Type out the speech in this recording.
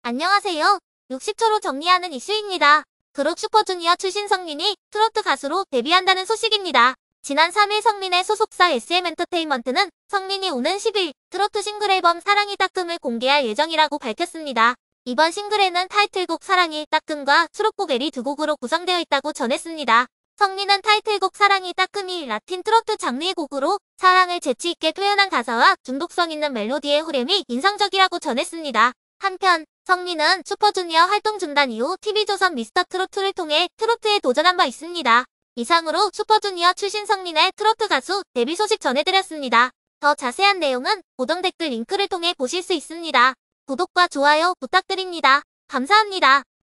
안녕하세요. 60초로 정리하는 이슈입니다. 그룹 슈퍼주니어 출신 성민이 트로트 가수로 데뷔한다는 소식입니다. 지난 3일 성민의 소속사 SM엔터테인먼트는 성민이 오는 10일 트로트 싱글 앨범 사랑이 따끔을 공개할 예정이라고 밝혔습니다. 이번 싱글에는 타이틀곡 사랑이 따끔과 수록곡 L이 두 곡으로 구성되어 있다고 전했습니다. 성민은 타이틀곡 사랑이 따끔이 라틴 트로트 장르의 곡으로 사랑을 재치있게 표현한 가사와 중독성 있는 멜로디의 후렴이 인상적이라고 전했습니다. 한편 성민은 슈퍼주니어 활동 중단 이후 TV조선 미스터트로트를 통해 트로트에 도전한 바 있습니다. 이상으로 슈퍼주니어 출신 성민의 트로트 가수 데뷔 소식 전해드렸습니다. 더 자세한 내용은 고정 댓글 링크를 통해 보실 수 있습니다. 구독과 좋아요 부탁드립니다. 감사합니다.